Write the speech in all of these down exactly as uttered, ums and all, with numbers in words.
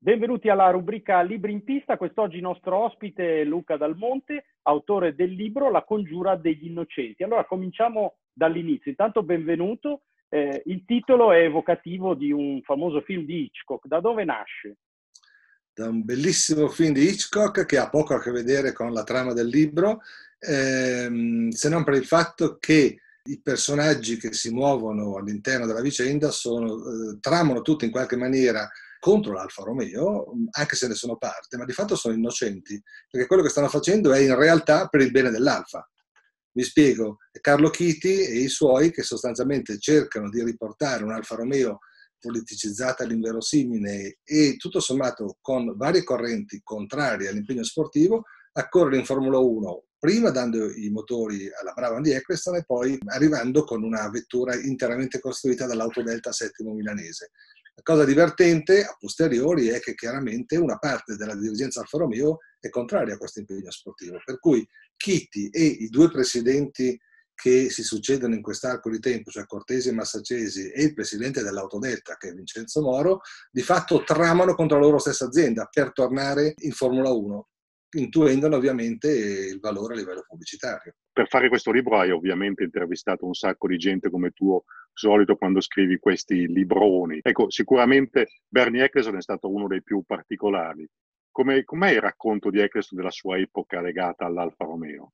Benvenuti alla rubrica Libri in pista. Quest'oggi il nostro ospite è Luca Dal Monte, autore del libro La congiura degli innocenti. Allora cominciamo dall'inizio. Intanto benvenuto. Eh, il titolo è evocativo di un famoso film di Hitchcock. Da dove nasce? Da un bellissimo film di Hitchcock che ha poco a che vedere con la trama del libro, ehm, se non per il fatto che i personaggi che si muovono all'interno della vicenda sono, eh, tramano tutti in qualche maniera contro l'Alfa Romeo, anche se ne sono parte, ma di fatto sono innocenti, perché quello che stanno facendo è in realtà per il bene dell'Alfa. Mi spiego, è Carlo Chiti e i suoi che sostanzialmente cercano di riportare un Alfa Romeo politicizzata all'inverosimile e tutto sommato con varie correnti contrarie all'impegno sportivo, a correre in Formula uno, prima dando i motori alla Brabham di Eccleston e poi arrivando con una vettura interamente costruita dall'Autodelta Settimo milanese. La cosa divertente a posteriori è che chiaramente una parte della dirigenza Alfa Romeo è contraria a questo impegno sportivo, per cui Chiti e i due presidenti che si succedono in quest'arco di tempo, cioè Cortesi e Massacesi e il presidente dell'Autodelta, che è Vincenzo Moro, di fatto tramano contro la loro stessa azienda per tornare in Formula uno, intuendone ovviamente il valore a livello pubblicitario. Per fare questo libro hai ovviamente intervistato un sacco di gente come tuo solito quando scrivi questi libroni. Ecco, sicuramente Bernie Eccleston è stato uno dei più particolari. Come, com'è il racconto di Eccleston della sua epoca legata all'Alfa Romeo?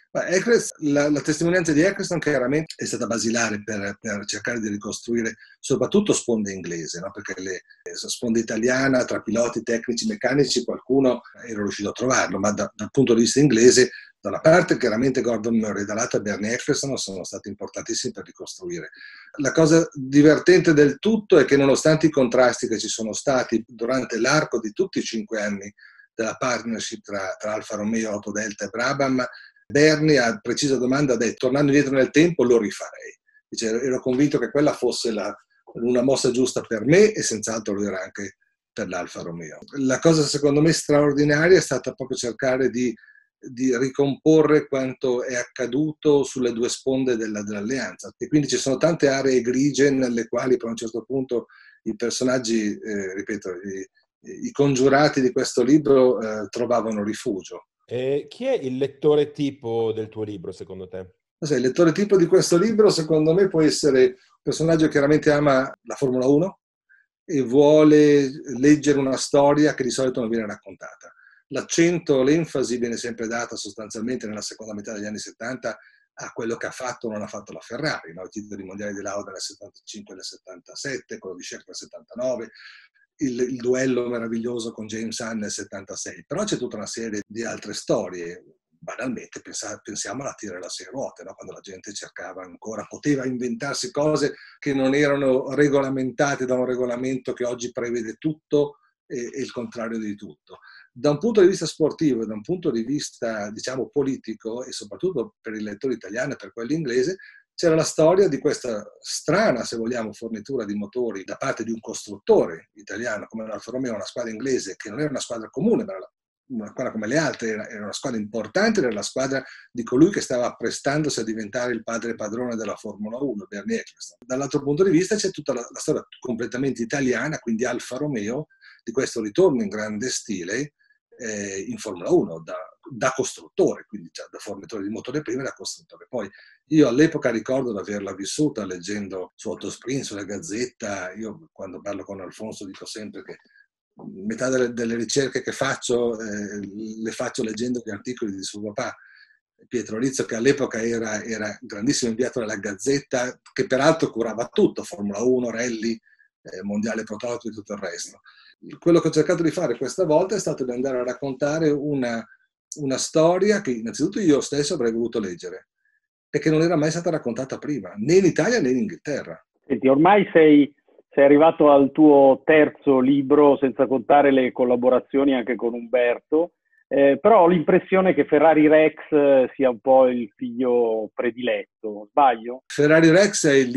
La, la testimonianza di Eccleston chiaramente è stata basilare per, per cercare di ricostruire soprattutto sponda inglese, no? Perché le sponda italiana tra piloti, tecnici, meccanici qualcuno era riuscito a trovarlo, ma da, dal punto di vista inglese da una parte chiaramente Gordon Murray, dall'altra Bernie Eccleston sono stati importantissimi per ricostruire. La cosa divertente del tutto è che nonostante i contrasti che ci sono stati durante l'arco di tutti i cinque anni della partnership tra, tra Alfa Romeo, Autodelta e Brabham, Bernie a precisa domanda ha detto: tornando indietro nel tempo lo rifarei. Dice, ero convinto che quella fosse la, una mossa giusta per me e senz'altro lo era anche per l'Alfa Romeo. La cosa secondo me straordinaria è stata proprio cercare di, di ricomporre quanto è accaduto sulle due sponde della, dell'alleanza, e quindi ci sono tante aree grigie nelle quali per un certo punto i personaggi, eh, ripeto, i, i congiurati di questo libro eh, trovavano rifugio. Eh, chi è il lettore tipo del tuo libro, secondo te? Il lettore tipo di questo libro, secondo me, può essere un personaggio che chiaramente ama la Formula uno e vuole leggere una storia che di solito non viene raccontata. L'accento, l'enfasi viene sempre data sostanzialmente nella seconda metà degli anni settanta a quello che ha fatto o non ha fatto la Ferrari, no? I titoli mondiali di Lauda nel settantacinque e nel settantasette, quello di Scherk nel settantanove, Il, il duello meraviglioso con James Hunt nel settantasei, però c'è tutta una serie di altre storie. Banalmente pensa, pensiamo alla tira della sei ruote, no? Quando la gente cercava ancora, poteva inventarsi cose che non erano regolamentate da un regolamento che oggi prevede tutto e, e il contrario di tutto. Da un punto di vista sportivo e da un punto di vista, diciamo, politico, e soprattutto per il lettore italiano e per quello inglese, c'era la storia di questa strana, se vogliamo, fornitura di motori da parte di un costruttore italiano come l'Alfa Romeo, una squadra inglese che non era una squadra comune, ma era una squadra come le altre, era una squadra importante, era la squadra di colui che stava apprestandosi a diventare il padre padrone della Formula uno, Bernie Eccleston. Dall'altro punto di vista c'è tutta la, la storia completamente italiana, quindi Alfa Romeo, di questo ritorno in grande stile eh, in Formula uno, da, da costruttore, quindi già da fornitore di motori prima e da costruttore poi. Io all'epoca ricordo di averla vissuta leggendo su Autosprint, sulla Gazzetta. Io quando parlo con Alfonso dico sempre che metà delle, delle ricerche che faccio eh, le faccio leggendo gli articoli di suo papà, Pietro Rizzo, che all'epoca era, era grandissimo inviato della Gazzetta, che peraltro curava tutto, Formula uno, Rally, eh, Mondiale Prototipo e tutto il resto. Quello che ho cercato di fare questa volta è stato di andare a raccontare una, una storia che innanzitutto io stesso avrei voluto leggere, perché non era mai stata raccontata prima, né in Italia né in Inghilterra. Senti, ormai sei, sei arrivato al tuo terzo libro, senza contare le collaborazioni anche con Umberto, eh, però ho l'impressione che Ferrari Rex sia un po' il figlio prediletto, sbaglio? Ferrari Rex è il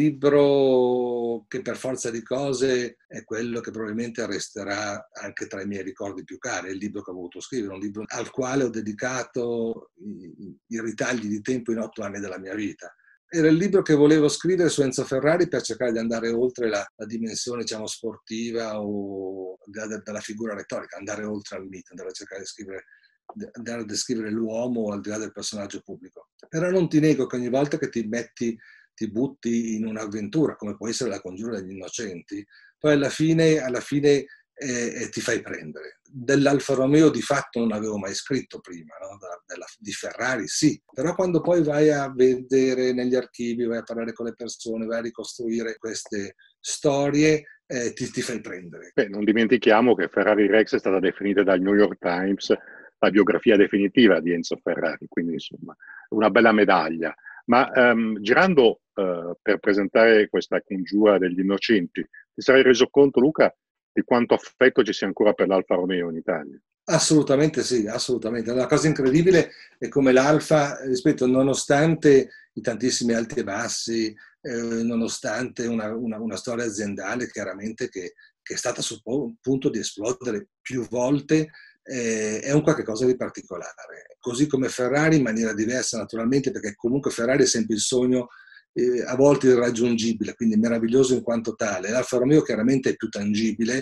libro che per forza di cose è quello che probabilmente resterà anche tra i miei ricordi più cari, è il libro che ho voluto scrivere, un libro al quale ho dedicato i, i ritagli di tempo in otto anni della mia vita. Era il libro che volevo scrivere su Enzo Ferrari per cercare di andare oltre la, la dimensione, diciamo, sportiva o al di là della figura retorica, andare oltre al mito, andare a cercare di scrivere, andare a descrivere l'uomo al di là del personaggio pubblico. Però non ti nego che ogni volta che ti metti, ti butti in un'avventura, come può essere La congiura degli innocenti, poi alla fine, alla fine eh, ti fai prendere. Dell'Alfa Romeo di fatto non avevo mai scritto prima, no? da, della, di Ferrari sì, però quando poi vai a vedere negli archivi, vai a parlare con le persone, vai a ricostruire queste storie, eh, ti, ti fai prendere. Beh, non dimentichiamo che Ferrari Rex è stata definita dal New York Times la biografia definitiva di Enzo Ferrari, quindi insomma una bella medaglia. Ma um, girando uh, per presentare questa congiura degli innocenti, ti sarai reso conto, Luca, di quanto affetto ci sia ancora per l'Alfa Romeo in Italia? Assolutamente sì, assolutamente. La cosa incredibile è come l'Alfa, rispetto, nonostante i tantissimi alti e bassi, eh, nonostante una, una, una storia aziendale chiaramente che, che è stata sul punto di esplodere più volte, eh, è un qualche cosa di particolare. Così come Ferrari in maniera diversa naturalmente, perché comunque Ferrari è sempre il sogno eh, a volte irraggiungibile, quindi meraviglioso in quanto tale. L'Alfa Romeo chiaramente è più tangibile,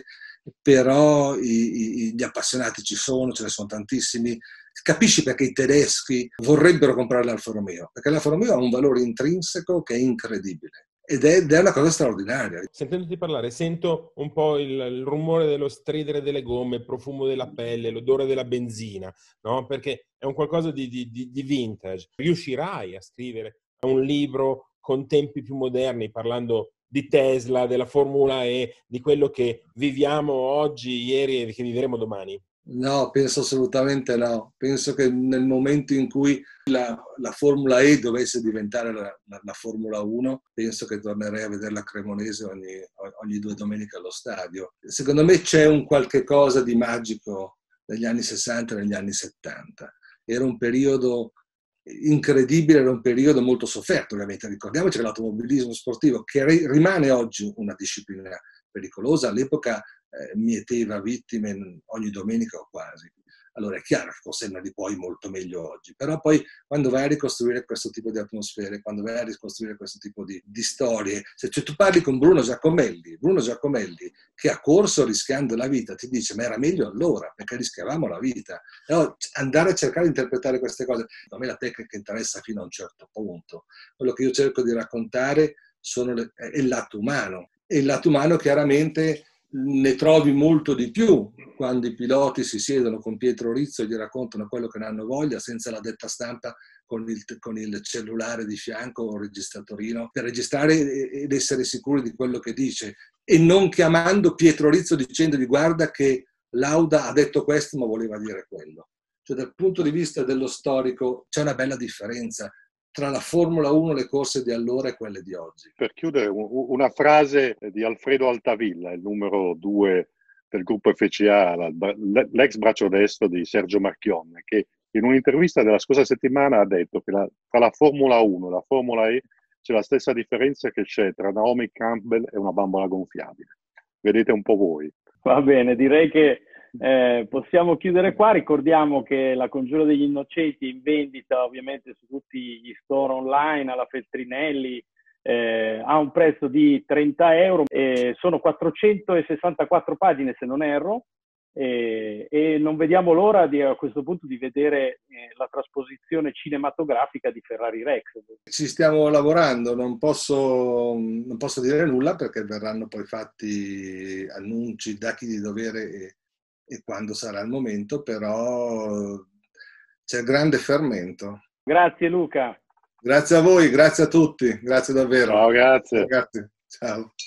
però i, i, gli appassionati ci sono, ce ne sono tantissimi. Capisci perché i tedeschi vorrebbero comprare l'Alfa Romeo? Perché l'Alfa Romeo ha un valore intrinseco che è incredibile. Ed è, ed è una cosa straordinaria. Sentendoti parlare, sento un po' il, il rumore dello stridere delle gomme, il profumo della pelle, l'odore della benzina, no? Perché è un qualcosa di, di, di vintage. Riuscirai a scrivere un libro con tempi più moderni, parlando di Tesla, della Formula E, di quello che viviamo oggi, ieri e che vivremo domani? No, penso assolutamente no. Penso che nel momento in cui la, la Formula E dovesse diventare la, la, la Formula uno, penso che tornerei a vedere la Cremonese ogni, ogni due domeniche allo stadio. Secondo me c'è un qualche cosa di magico negli anni sessanta e negli anni settanta. Era un periodo incredibile, era un periodo molto sofferto ovviamente. Ricordiamoci che l'automobilismo sportivo, che rimane oggi una disciplina pericolosa, all'epoca eh, mieteva vittime ogni domenica o quasi. Allora è chiaro che conserva di poi molto meglio oggi, però poi quando vai a ricostruire questo tipo di atmosfere, quando vai a ricostruire questo tipo di, di storie, se cioè, tu parli con Bruno Giacomelli, Bruno Giacomelli che ha corso rischiando la vita, ti dice ma era meglio allora perché rischiavamo la vita. No, andare a cercare di interpretare queste cose, a me la tecnica interessa fino a un certo punto. Quello che io cerco di raccontare sono le, è il lato umano, e il lato umano chiaramente ne trovi molto di più quando i piloti si siedono con Pietro Rizzo e gli raccontano quello che ne hanno voglia, senza la detta stampa, con il, con il cellulare di fianco o il registratorino, per registrare ed essere sicuri di quello che dice, e non chiamando Pietro Rizzo dicendogli guarda che Lauda ha detto questo ma voleva dire quello. Cioè dal punto di vista dello storico c'è una bella differenza tra la Formula uno, le corse di allora e quelle di oggi. Per chiudere, una frase di Alfredo Altavilla, il numero due del gruppo F C A, l'ex braccio destro di Sergio Marchionne, che in un'intervista della scorsa settimana ha detto che la, tra la Formula uno e la Formula E c'è la stessa differenza che c'è tra Naomi Campbell e una bambola gonfiabile. Vedete un po' voi. Va bene, direi che Eh, possiamo chiudere qua. Ricordiamo che La congiura degli innocenti è in vendita ovviamente su tutti gli store online, alla Feltrinelli, eh, ha un prezzo di trenta euro, eh, sono quattrocentosessantaquattro pagine se non erro, eh, e non vediamo l'ora di, a questo punto di vedere eh, la trasposizione cinematografica di Ferrari Rex. Ci stiamo lavorando, non posso, non posso dire nulla perché verranno poi fatti annunci da chi di dovere e e quando sarà il momento, però c'è grande fermento. Grazie Luca. Grazie a voi, grazie a tutti, grazie davvero. Ciao, grazie. Ragazzi, ciao.